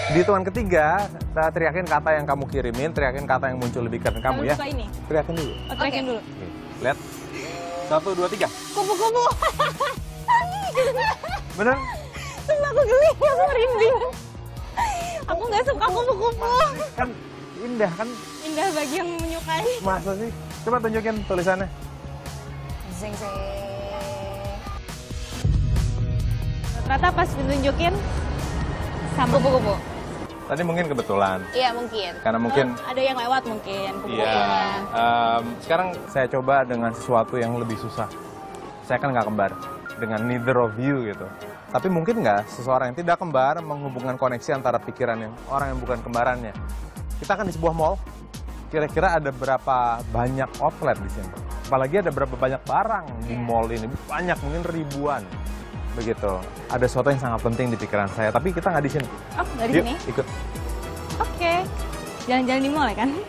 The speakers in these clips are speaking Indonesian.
Di hitungan ketiga, teriakin kata yang kamu kirimin, teriakin kata yang muncul di pikiran kamu ya. Ini. Teriakin dulu. Oh, teriakin dulu. Oke. Lihat. 1, 2, 3. Kupu-kupu. Bener? Sumpah aku geli, aku merinding. Aku nggak suka kupu-kupu. Kan indah kan? Indah bagi yang menyukai. Masa sih? Coba tunjukin tulisannya. Zeng zeng. Ternyata pas ditunjukin sama kupu-kupu. Tadi mungkin kebetulan. Iya mungkin. Karena mungkin ada yang lewat mungkin. iya. Sekarang saya coba dengan sesuatu yang lebih susah. Saya kan nggak kembar dengan neither of you gitu. Tapi mungkin nggak seseorang yang tidak kembar menghubungkan koneksi antara pikiran yang orang yang bukan kembarannya. Kita kan di sebuah mall. Kira-kira ada berapa banyak outlet di sini? Apalagi ada berapa banyak barang di mall ini? Banyak, mungkin ribuan. Begitu. Ada sesuatu yang sangat penting di pikiran saya. Tapi kita nggak di sini. Oh, nggak di Yuk, sini? ikut. Oke. Jalan-jalan di mall ya kan?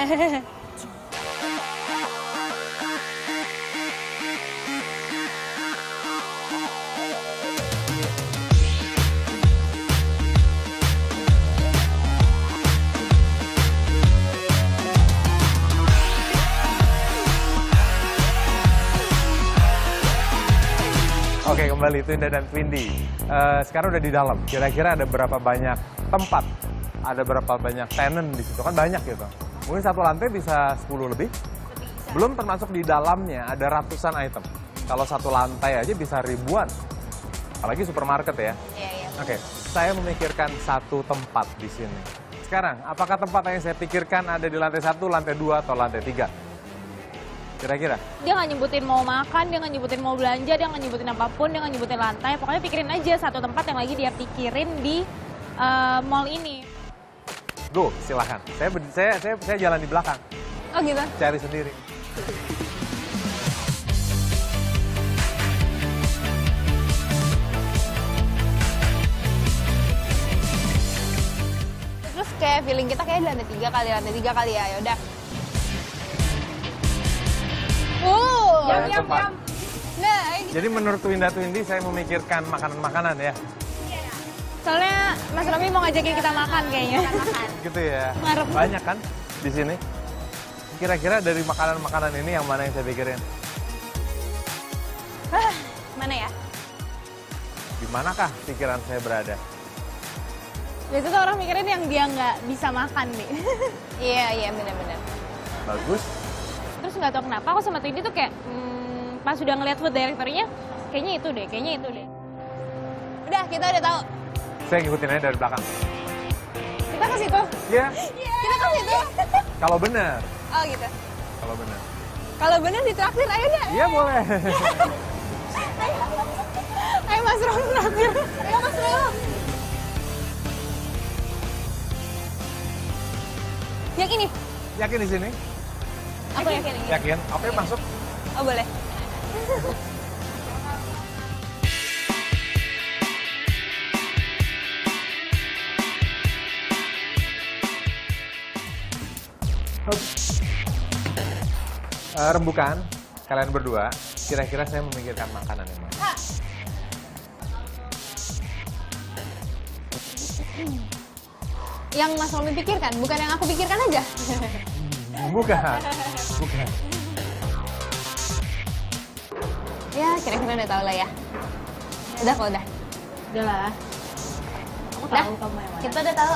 Oke, kembali Twinda dan Twindy. Sekarang udah di dalam. Kira-kira ada berapa banyak tempat? Ada berapa banyak tenant di situ? Kan banyak gitu. Mungkin satu lantai bisa 10 lebih. Belum termasuk di dalamnya ada ratusan item. Kalau satu lantai aja bisa ribuan. Apalagi supermarket ya. Iya, iya. Oke, saya memikirkan satu tempat di sini. Sekarang, apakah tempat yang saya pikirkan ada di lantai 1, lantai 2, atau lantai 3? Kira-kira? Dia nggak nyebutin mau makan, dia nggak nyebutin mau belanja, dia nggak nyebutin apapun, dia nggak nyebutin lantai. Pokoknya pikirin aja satu tempat yang lagi dia pikirin di mall ini. Go, silahkan. Saya jalan di belakang. Oh gitu? Cari sendiri. Terus kayak feeling kita kayak di lantai 3 kali ya. Yaudah. Yam. Nah, Jadi menurut Twinda Twindy saya memikirkan makanan-makanan ya. soalnya Mas Romi mau ngajakin kita makan kayaknya. Gitu ya. Ngarep. Banyak kan di sini. Kira-kira dari makanan-makanan ini yang mana yang saya pikirin? Mana ya? Di manakah pikiran saya berada? Biasanya tuh orang mikirin yang dia nggak bisa makan nih. Iya, benar-benar. Bagus. Terus nggak tahu kenapa aku sama Twindy tuh kayak pas sudah ngeliat food directory-nya, kayaknya itu deh. Udah, kita udah tahu. Saya ngikutin aja dari belakang. Kita ke situ. Iya. Kita ke situ. Kalau benar. Oh gitu. Kalau benar. Kalau bener ditraktir, ayo deh. Iya boleh. Ayo Mas Rom traktir. Ayo Mas Rom. Yang ini. Yakin di sini? Aku yakin. Yakin? Oke, masuk. Oh boleh. Rembukan, kalian berdua, kira-kira saya memikirkan makanan yang mana? Yang Mas Romi pikirkan, bukan yang aku pikirkan aja. Bukan. Ya, kira-kira udah tahu lah ya. Udah kok, udah. Udah lah. Aku tahu kamu yang mana. Kita udah tahu.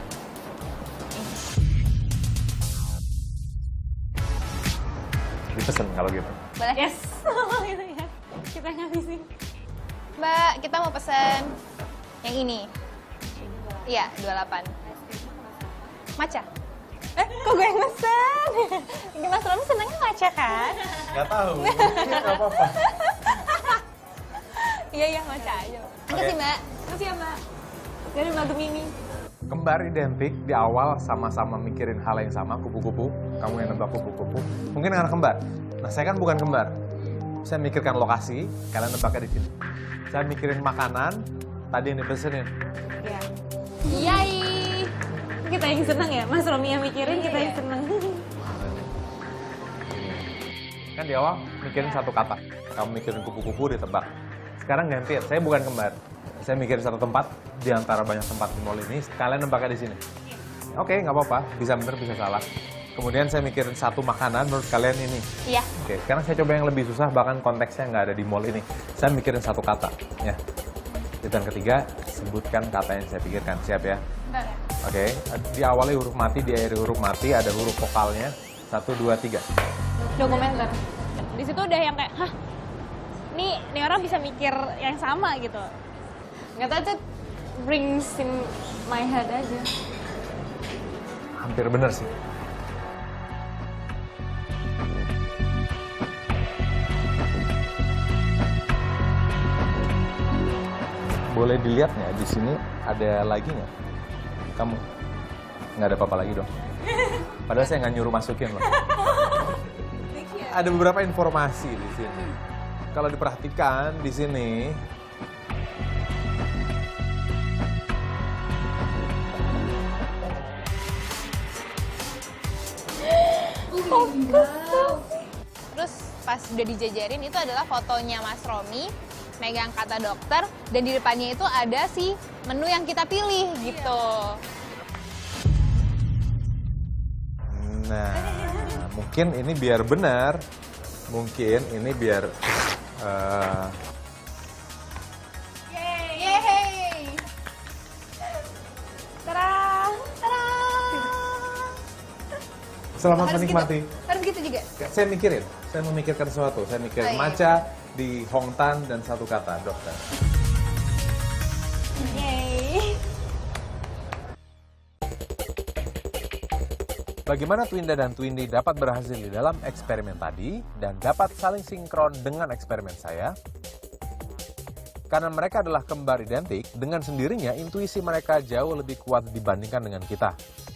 Dipesen kalau gitu. Boleh? Yes. Gitu ya. Kita ngabisin. Mbak, kita mau pesen yang ini. Iya, 28. Matcha. Kok gue yang mesen? Mas Romi senengnya matcha kan? Nggak tahu. Nggak apa-apa. Iya, matcha aja. Makasih, Mbak. Makasih ya, Mbak. Dari Mbak Gemini. Kembar identik di awal sama-sama mikirin hal yang sama, kupu-kupu. Kamu yang nebak kupu-kupu. Mungkin anak kembar. Nah, saya kan bukan kembar. Saya mikirkan lokasi, kalian nebaknya di sini. Saya mikirin makanan, tadi yang dipesenin. Iya. Yay! Kita yang seneng ya, Mas Romi yang mikirin, kita yang seneng. Kan di awal mikirin satu kata. Kamu mikirin kupu-kupu, ditebak. Sekarang ganti, saya bukan kembar. Saya mikirin satu tempat di antara banyak tempat di mall ini. Kalian nebaknya di sini. Oke, nggak apa-apa. Bisa bener, bisa salah. Kemudian saya mikirin satu makanan menurut kalian ini. Iya. Oke, sekarang saya coba yang lebih susah, bahkan konteksnya nggak ada di mall ini. Saya mikirin satu kata. Ya. Dan ketiga, sebutkan kata yang saya pikirkan. Siap ya? Bentar. Oke, diawali huruf mati, diakhiri huruf mati, ada huruf vokalnya. 1, 2, 3. Dokumenter. Di situ udah yang kayak, hah, nih orang bisa mikir yang sama gitu. Nggak tahu tuh brings in my head aja. Hampir bener sih. Boleh dilihat nggak di sini ada lagi nggak? Kamu nggak ada apa-apa lagi dong. Padahal saya nggak nyuruh masukin loh. Ada beberapa informasi di sini. Kalau diperhatikan di sini. Terus pas udah dijajarin itu adalah fotonya Mas Romi megang kata dokter dan di depannya itu ada si menu yang kita pilih gitu. Nah, mungkin ini biar benar. Mungkin ini biar Yeay! Tara! Tara! selamat Harus menikmati. Gitu. Harus gitu juga. Saya mikirin, saya memikirkan sesuatu. Saya mikirin Oh, iya. matcha di Hongtan dan satu kata, dokter. Yeay. Bagaimana Twinda dan Twindy dapat berhasil di dalam eksperimen tadi dan dapat saling sinkron dengan eksperimen saya? Karena mereka adalah kembar identik, dengan sendirinya intuisi mereka jauh lebih kuat dibandingkan dengan kita.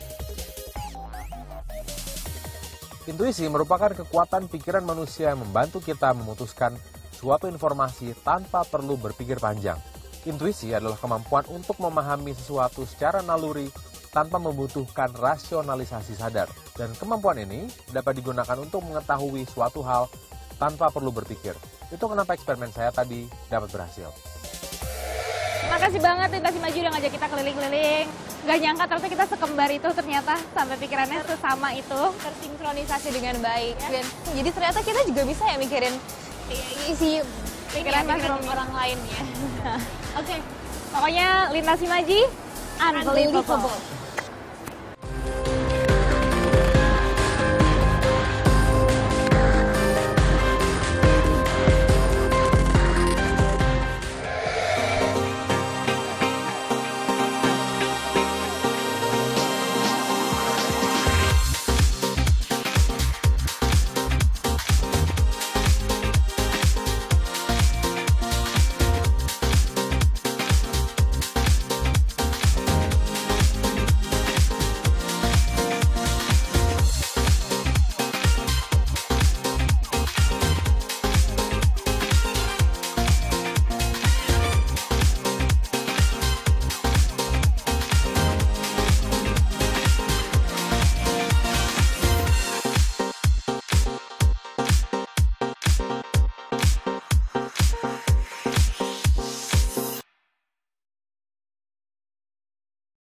Intuisi merupakan kekuatan pikiran manusia yang membantu kita memutuskan suatu informasi tanpa perlu berpikir panjang. Intuisi adalah kemampuan untuk memahami sesuatu secara naluri tanpa membutuhkan rasionalisasi sadar. Dan kemampuan ini dapat digunakan untuk mengetahui suatu hal tanpa perlu berpikir. Itu kenapa eksperimen saya tadi dapat berhasil. Makasih banget Lintasi Maju udah ngajak kita keliling-keliling. Gak nyangka ternyata kita sekembar itu ternyata sampai pikirannya sesama itu. Tersinkronisasi dengan baik. Dan jadi ternyata kita juga bisa ya mikirin isi Pikiran pikiran orang lain ya. Oke, pokoknya Lintasi Maju, unbelievable.